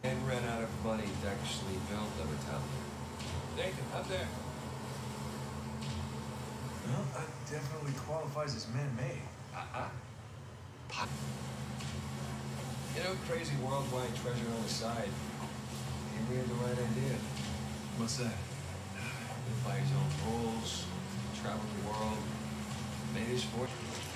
And ran out of money to actually build the retaliator. Nathan, up there. Well, that definitely qualifies as man-made. You know, crazy worldwide treasure on the side. Maybe we had the right idea. What's that? Live by his own rules, travel the world, made his fortune.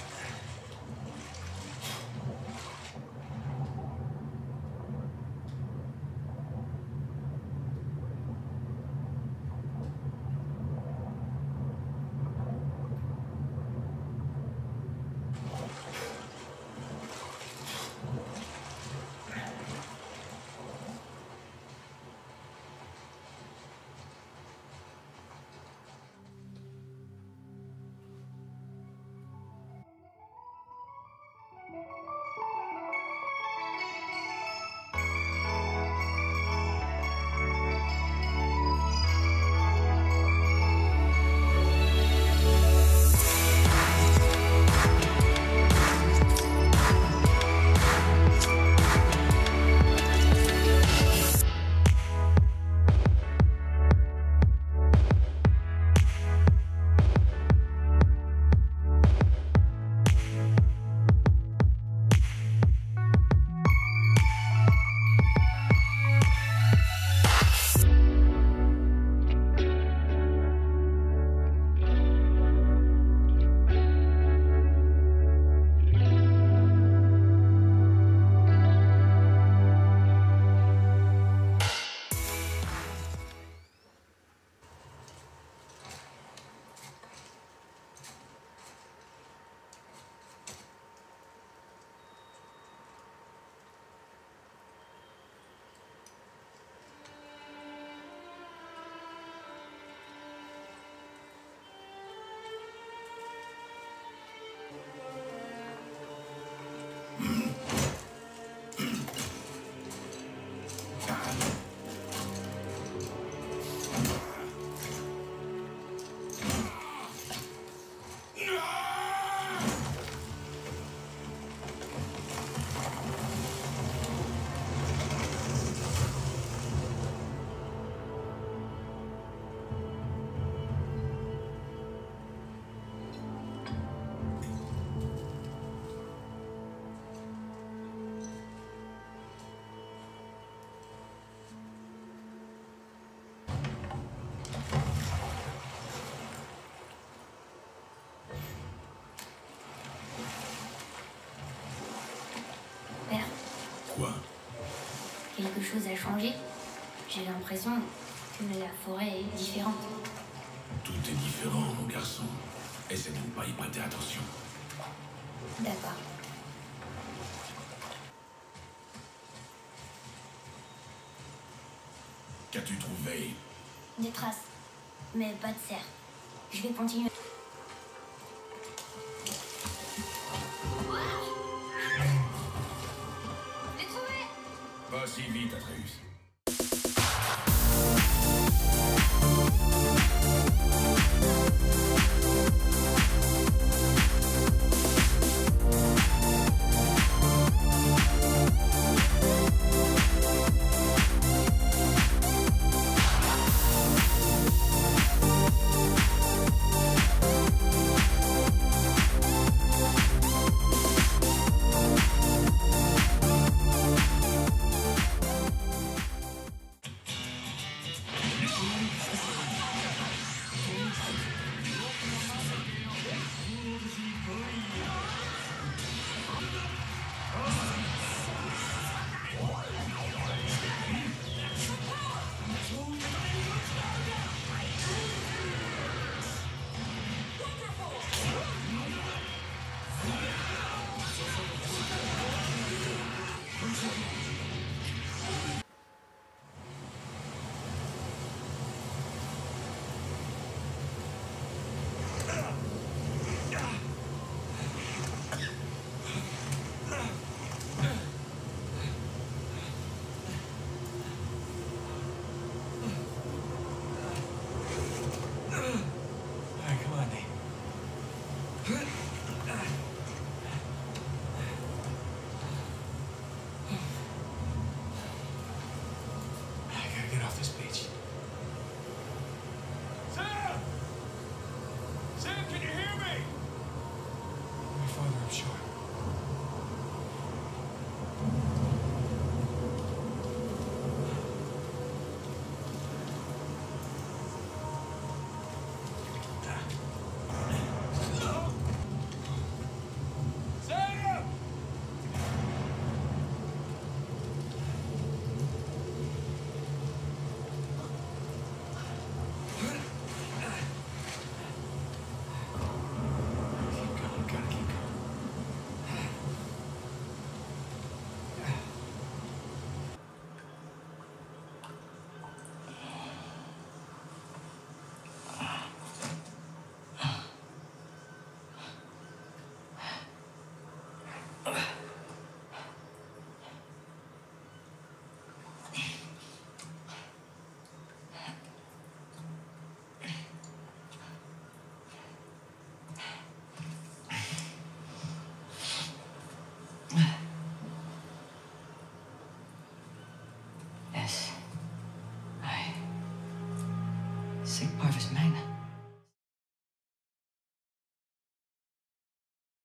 Quoi? Quelque chose a changé. J'ai l'impression que la forêt est différente. Tout est différent, mon garçon. Essaie de ne pas y prêter attention. D'accord. Qu'as-tu trouvé? Des traces, mais pas de cerf. Je vais continuer. Pas si vite, Atreus.